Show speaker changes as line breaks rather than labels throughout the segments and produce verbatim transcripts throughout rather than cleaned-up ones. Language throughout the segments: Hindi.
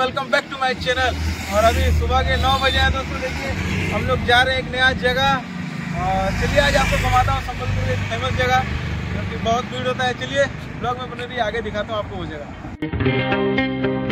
Welcome back to my channel. और अभी सुबह के नौ बजे हैं दोस्तों। देखिए हम लोग जा रहे हैं एक नया जगह। और चलिए आज आपको घुमाता हूँ संबलपुर की एक फेमस जगह क्योंकि बहुत भीड़ होता है। चलिए ब्लॉग में बने रहिए, आगे दिखाता हूँ आपको वो जगह।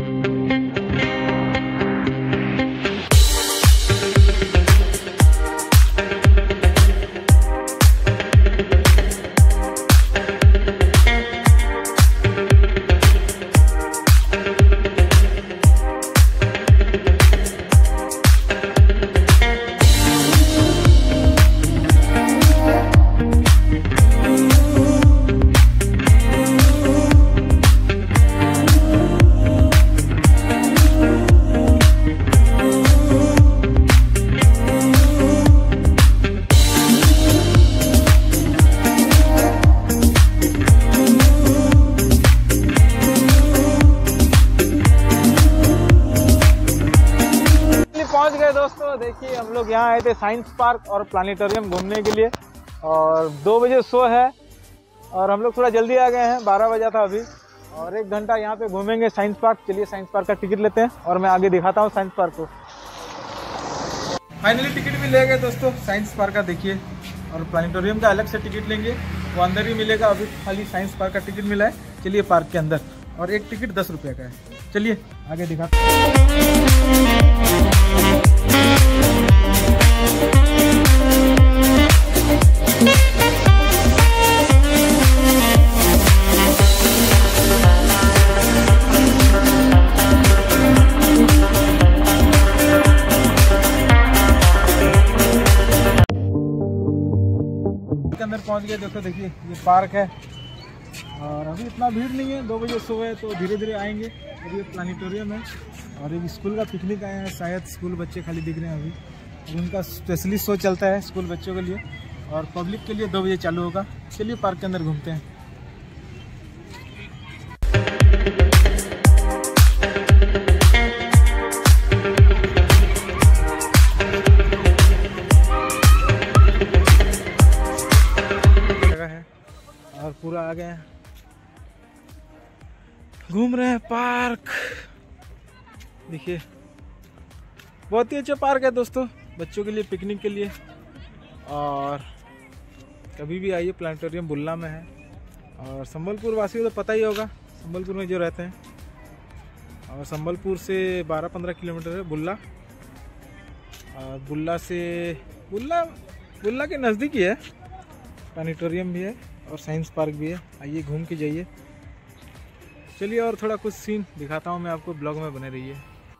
पहुंच गए दोस्तों। देखिए हम लोग यहाँ आए थे साइंस पार्क और प्लानिटोरियम घूमने के लिए। और दो बजे शो है और हम लोग थोड़ा जल्दी आ गए हैं, बारह बजा था अभी। और एक घंटा यहाँ पे घूमेंगे साइंस पार्क। चलिए साइंस पार्क का टिकट लेते हैं और मैं आगे दिखाता हूँ साइंस पार्क को। फाइनली टिकट भी ले गए दोस्तों साइंस पार्क का। देखिए और प्लानिटोरियम का अलग से टिकट लेंगे, वो अंदर ही मिलेगा। अभी खाली साइंस पार्क का टिकट मिला है। चलिए पार्क के अंदर, और एक टिकट दस रुपये का है। चलिए आगे दिखाते हैं। के अंदर पहुंच गए दोस्तों। देखिए ये पार्क है और अभी इतना भीड़ नहीं है, दो बजे सुबह है तो धीरे धीरे आएंगे। और ये प्लानिटोरियम है और एक स्कूल का पिकनिक आया है, शायद स्कूल बच्चे खाली दिख रहे हैं अभी। और उनका स्पेशली शो चलता है स्कूल बच्चों के लिए और पब्लिक के लिए दो बजे चालू होगा। चलिए पार्क के अंदर घूमते हैं। और पूरा आ गए घूम रहे हैं पार्क। देखिए बहुत ही अच्छा पार्क है दोस्तों, बच्चों के लिए पिकनिक के लिए। और कभी भी आइए, प्लानिटोरियम बुल्ला में है। और संबलपुर वासी को तो पता ही होगा, संबलपुर में जो रहते हैं। और संबलपुर से बारह पंद्रह किलोमीटर है बुल्ला। और बुल्ला से बुल्ला बुल्ला के नज़दीक ही है। प्लानिटोरियम भी है और साइंस पार्क भी है। आइए घूम के जाइए। चलिए और थोड़ा कुछ सीन दिखाता हूँ मैं आपको, ब्लॉग में बने रहिए।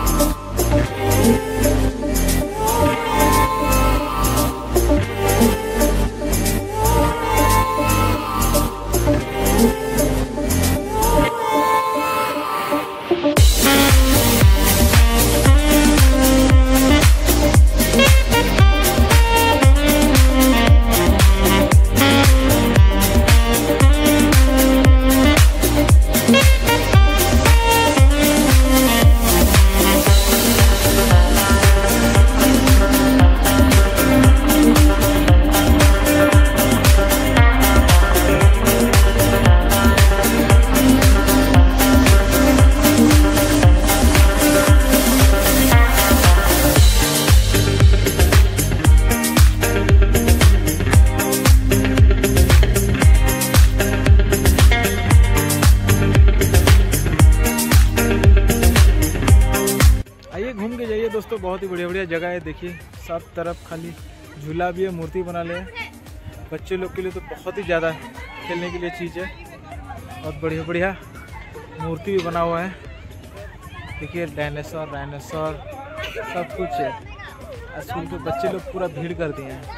घूम के जाइए दोस्तों, बहुत ही बढ़िया बढ़िया जगह है। देखिए सब तरफ खाली झूला भी है, मूर्ति बना ले। बच्चे लोग के लिए तो बहुत ही ज़्यादा खेलने के लिए चीज़ है। बहुत बढ़िया बढ़िया मूर्ति भी बना हुआ है। देखिए डायनासोर डायनासोर सब कुछ है। स्कूल के बच्चे लोग पूरा भीड़ कर दिए हैं।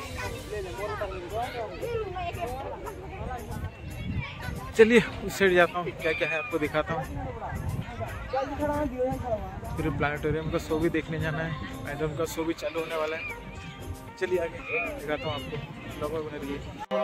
चलिए उस साइड जाता हूँ, क्या क्या है आपको दिखाता हूँ। फिर प्लानिटोरियम का शो भी देखने जाना है। मैडम का शो भी चालू होने वाला है। चलिए आगे दिखाता हूँ आपको, ब्लॉग में बने रहिए।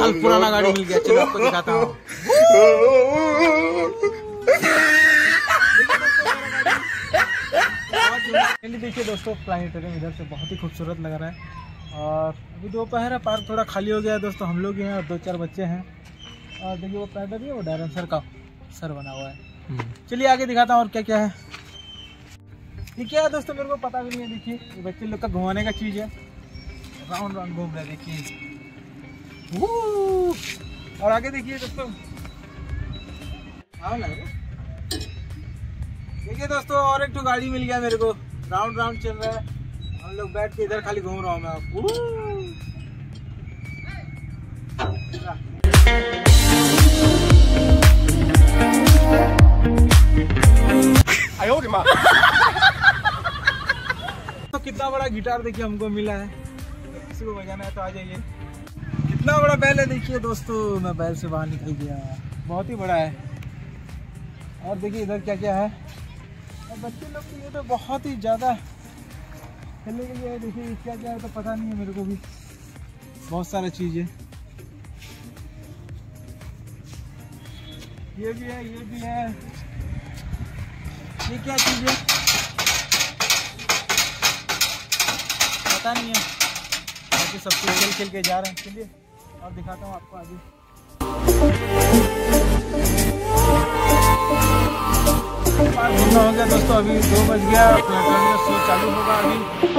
साल पुराना गाड़ी मिल गया। चलो आपको दिखाता हूँ। देखिए दोस्तों, प्लानिटेरियम इधर से बहुत ही खूबसूरत लग रहा है। और अभी दोपहर है, पार्क थोड़ा खाली हो गया है दोस्तों। हम लोग हैं और दो चार बच्चे हैं। और देखिए वो पैदल ही वो डायनासोर का सर बना हुआ है। चलिए आगे दिखाता हूँ और क्या क्या है। ये क्या है दोस्तों, मेरे को पता भी नहीं है। देखिए ये बच्चे लोग का घुमाने का चीज़ है। राउंड राउंड घूम रहे हैं, देखिए। और आगे देखिए दोस्तों, देखिए दोस्तों और एक तो गाड़ी मिल गया मेरे को। राउंड राउंड चल रहा है। हम लोग बैठ के इधर खाली घूम रहा हूँ मैं। तो कितना बड़ा गिटार देखिए हमको मिला है। किसी को बजाना है तो आ जाइए। कितना बड़ा बैल है देखिए दोस्तों। मैं बैल से बाहर निकल गया, बहुत ही बड़ा है। और देखिए इधर क्या क्या है। और बच्चे लोग के लिए तो बहुत ही ज़्यादा खेलने के लिए है। देखिए क्या क्या है तो पता नहीं है मेरे को भी। बहुत सारा चीज़ है। ये भी है, ये भी है। ये क्या चीज़ है पता नहीं है। बाकी सब कुछ खेल खेल के जा रहे हैं। चलिए और दिखाता हूँ आपको आगे। घूमना हो गया दोस्तों। अभी दो बज गया, प्लेटफॉर्म शो चालू होगा अभी।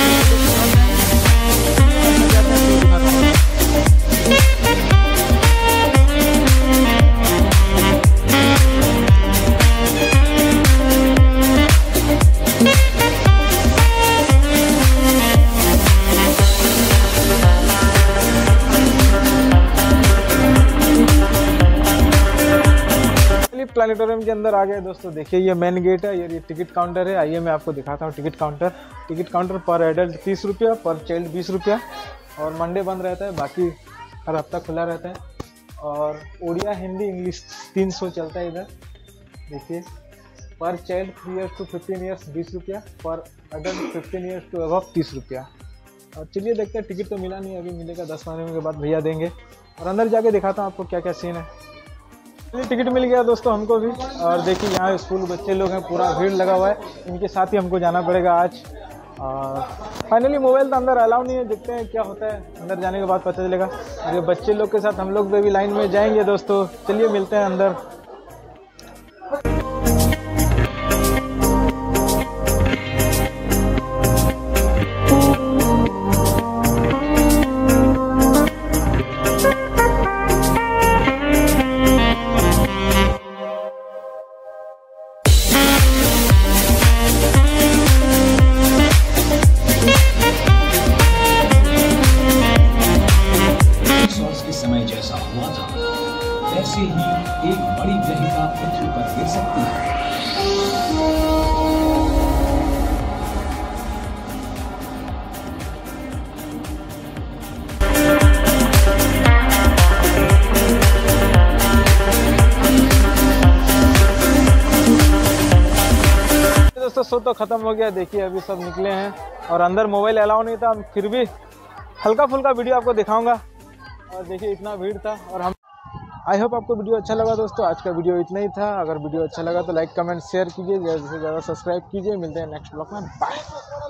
प्लानिटोरियम के अंदर आ गए दोस्तों। देखिए ये मेन गेट है, ये टिकट काउंटर है। आइए मैं आपको दिखाता हूँ टिकट काउंटर। टिकट काउंटर पर एडल्ट तीस रुपया, पर चाइल्ड बीस रुपया। और मंडे बंद रहता है, बाकी हर हफ्ता खुला रहता है। और उड़िया, हिंदी, इंग्लिश तीन सौ चलता है इधर। देखिए पर child three years to fifteen years बीस रुपया, पर adult fifteen years to above तीस रुपया। और चलिए देखते हैं। टिकट तो मिला नहीं, अभी मिलेगा दस पंद्रह मिनट के बाद भैया देंगे। और अंदर जाके दिखाता हूँ आपको क्या क्या सीन है। टिकट मिल गया दोस्तों हमको भी। और देखिए यहाँ स्कूल बच्चे लोग हैं, पूरा भीड़ लगा हुआ है। इनके साथ ही हमको जाना पड़ेगा आज। और फाइनली मोबाइल तो अंदर अलाउ नहीं है। देखते हैं क्या होता है, अंदर जाने के बाद पता चलेगा। अरे बच्चे लोग के साथ हम लोग भी लाइन में जाएंगे दोस्तों। चलिए मिलते हैं अंदर।
वैसे ही एक बड़ी ग्रहिता पृथ्वी पर गिर सकती है।
दोस्तों शो तो खत्म हो गया। देखिए अभी सब निकले हैं और अंदर मोबाइल अलाउ नहीं था। फिर भी हल्का फुल्का वीडियो आपको दिखाऊंगा। और देखिए इतना भीड़ था। और हम आई होप आपको वीडियो अच्छा लगा दोस्तों। आज का वीडियो इतना ही था। अगर वीडियो अच्छा लगा तो लाइक कमेंट शेयर कीजिए, ज़्यादा से ज़्यादा सब्सक्राइब कीजिए। मिलते हैं नेक्स्ट ब्लॉग में। बाय।